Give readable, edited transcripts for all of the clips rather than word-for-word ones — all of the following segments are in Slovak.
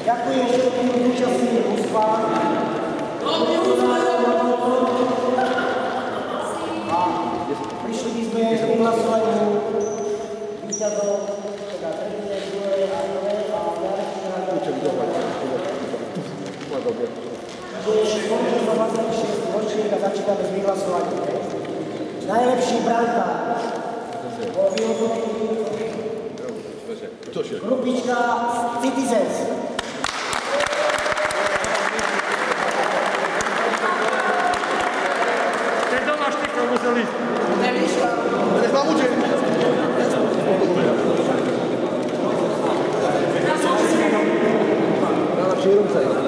Ďakujem všetkým účastníkom mužstva. A prišli by sme k hlasovaniu víťazov, teda prvnej, druhej a prvej a najlepších skončil za 26 ročník a začíname s vyhlasovaním. Najlepší brankár bol vyhodnotý grupička Citizens. Keď doma štyko museli. Nevyšla. Nech vám uči. Najlepší rúbca je.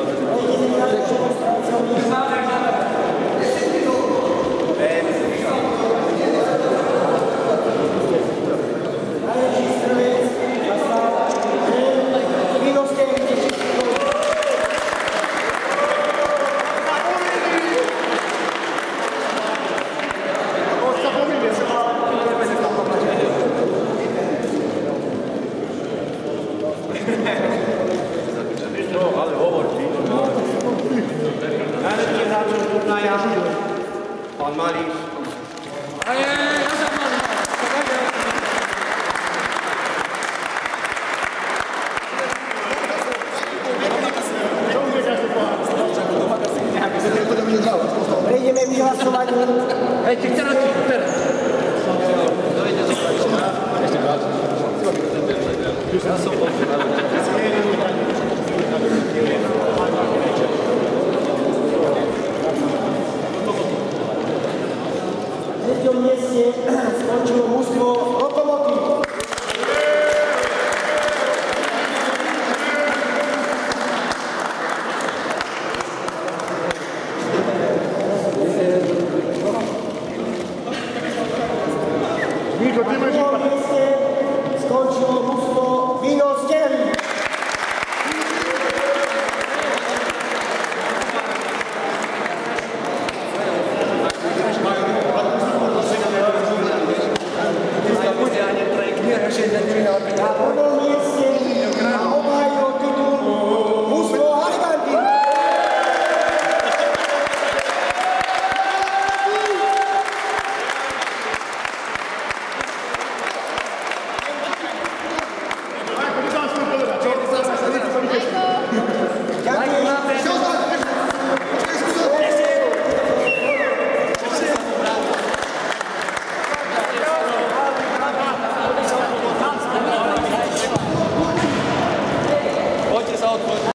Ale hovor ty. Najlepší hráč turnaja, pán Mariš. Prejdeme k vyhlasovaniu. Hej, ty chceš na tým, teraz. Ja som bol. V 3. mieste skončilo mužstvo